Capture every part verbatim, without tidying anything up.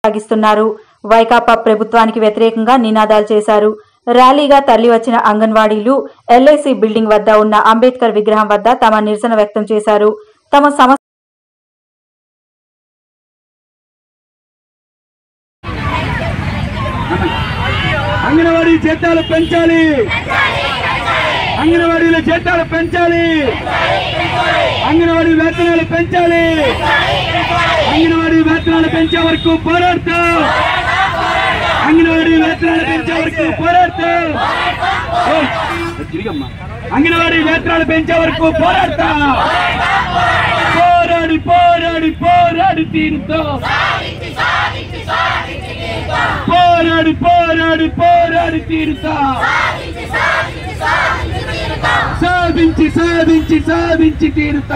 సాగిస్తున్నారు. వైకాపా ప్రభుత్వానికి వ్యతిరేకంగా నినాదాలు చేశారు. ర్యాలీగా తరలివచ్చిన అంగన్వాడీలు ఎల్ఐసి బిల్డింగ్ వద్ద ఉన్న అంబేద్కర్ విగ్రహం వద్ద తమ నిరసన వ్యక్తం చేశారు. తమ సమస్య అంగన్వాడీ జీతాలు పెంచాలి, అంగన్వాడీల జీతాలు పెంచాలి, అంగన్వాడీ వేతనాలు పెంచాలి, అంగన్వాడీ వేతనాలు పెంచే వరకు పోరాడతాం, అంగన్వాడీ వేతనాలు పెంచే వరకు పోరాడతాం, అంగన్వాడీ వేతనాలు పెంచే వరకు పోరాడతాం, పోరాడి పోరాడి పోరాడి తీరుతాం, పోరాడి పోరాడి పోరాడి తీరుతా, సాధించి సాధించి సాధించి తీరుతా,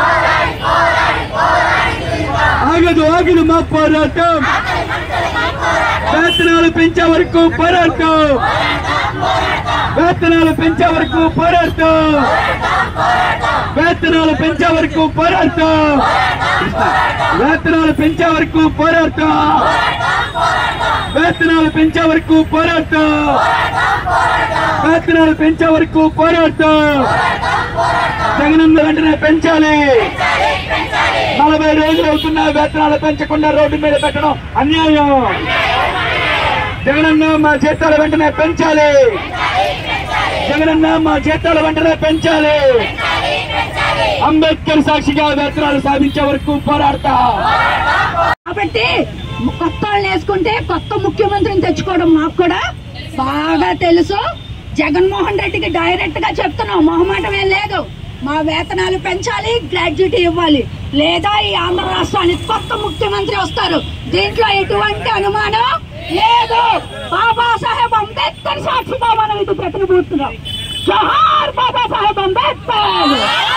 ఆగదు ఆగదు మా పోరాటం, వేతనాలు పెంచే వరకు పోరాటం, వేతనాలు పెంచే వరకు పోరాటం, వేతనాలు పెంచే వరకు పోరాటం, వేతనాలు పెంచే వరకు పోరాటం, వేతనాలు పెంచే వరకు పోరాటం, వేతనాలు పెంచే వరకు పోరాటం, జగనన్న వెంటనే పెంచాలి, నలభై రోజులు అవుతున్నా వేతనాలు పెంచకుండా రోడ్డు మీద పెట్టడం అన్యాయం, జగనన్న మా జీతాల వెంటనే పెంచాలి, జగనన్న మా జీతాల వెంటనే పెంచాలి, అంబేద్కర్ సాక్షిగా వేతనాలు సాధించే వరకు పోరాడతా. కాబట్టి కొత్త వాళ్ళని వేసుకుంటే కొత్త ముఖ్యమంత్రిని తెచ్చుకోవడం మాకు కూడా బాగా తెలుసు. జగన్మోహన్ రెడ్డికి డైరెక్ట్ గా చెప్తున్నాం, మొహమాటం ఏం లేదు. మా వేతనాలు పెంచాలి, గ్రాడ్యుయేటీ ఇవ్వాలి, లేదా ఈ ఆంధ్ర రాష్ట్రానికి కొత్త ముఖ్యమంత్రి వస్తారు. దీంట్లో ఎటువంటి అనుమానం లేదు. బాబాసాహెబ్ అంబేద్కర్ సాక్షిగా మనం ఇది ప్రతినిధిస్తున్నాం. జోహార్ బాబాసాహెబ్ అంబేద్కర్,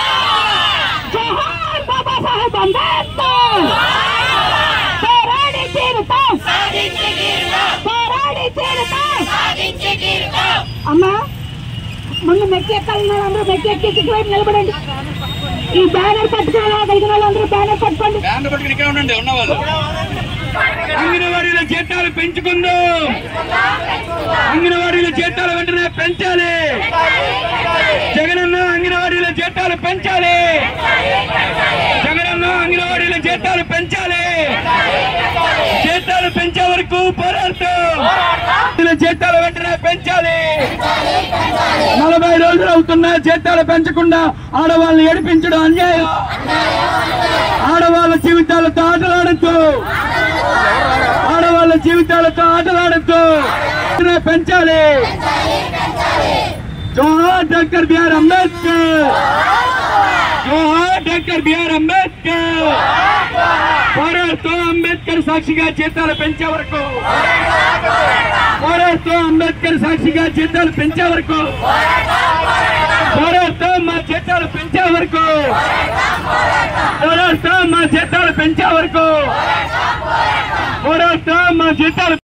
జోహార్ బాబాసాహెబ్ అంబేద్కర్. పోరాడి తీరుతాం, పోరాడి తీరుతాం. అమ్మా ముందు మెట్టి ఎక్కాలన్న అందరూ మెట్టి ఎక్కి వైపు నిలబడండి. ఈ బ్యానర్ పట్టుకోగలిగిన వాళ్ళందరూ బ్యానర్ పట్టుకోండి. అంగన్వాడీల జీతాలు పెంచుకుందాం, అంగన్వాడీల జీతాలు వెంటనే పెంచాలి, జగనన్న అంగన్వాడీల జీతాలు పెంచాలి, జగనన్న అంగన్వాడీల జీతాలు పెంచాలి, జీతాలు పెంచే వరకు పోరాడతాం, జీతాలు వెంటనే పెంచాలి, నలభై రోజులు అవుతున్నా జీతాలు పెంచకుండా ఆడవాళ్ళని ఏడిపించడం అన్యాయం, ఆడవాళ్ళ జీవితాలతో ఆటలాడద్దు, ఆడవాళ్ళ జీవితాలతో ఆటలాడద్దు, పెంచాలి. జోహార్ డాక్టర్ బిఆర్ అంబేద్కర్, జోహార్ డాక్టర్ బిఆర్ అంబేద్కర్. పోరాడుతూ అంబేద్కర్ సాక్షిగా జీతాలు పెంచే వరకు, పోరాడుతూ అంబేద్కర్ సాక్షిగా జీతాలు పెంచే వరకు, పోరాడుతూ మా జీతాలు పెంచే వరకు, పోరాడుతూ మా జీతాలు పెంచే వరకు, పోరాడుతూ మా జీతాలు